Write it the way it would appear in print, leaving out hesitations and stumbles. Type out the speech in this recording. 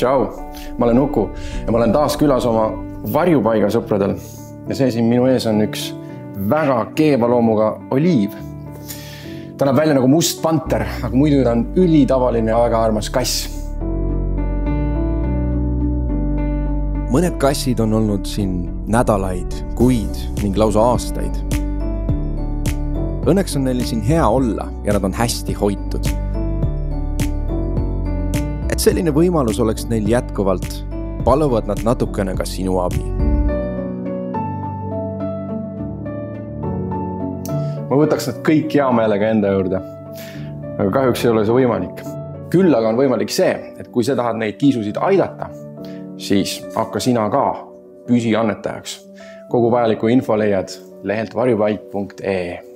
Tšau, ma olen Uku ja ma olen taas külas oma varjupaiga sõpradel. Ja see siin minu ees on üks väga keeva loomuga oliiv. Ta näeb välja nagu must panter, aga muidu ta on ülitavaline ja väga armas kass. Mõned kassid on olnud siin nädalaid, kuid ning lausa aastaid. Õnneks on neil siin hea olla ja nad on hästi hoitud. Et selline võimalus oleks neil jätkuvalt, paluvad nad natukene ka sinu abi. Ma võtaks nad kõik hea meelega enda juurde, aga kahjuks ei ole see võimalik. Küll aga on võimalik see, et kui sa tahad neid kiisusid aidata, siis hakka sina ka püsi annetajaks. Kogu vajaliku info leiad lehelt varjupaik.ee.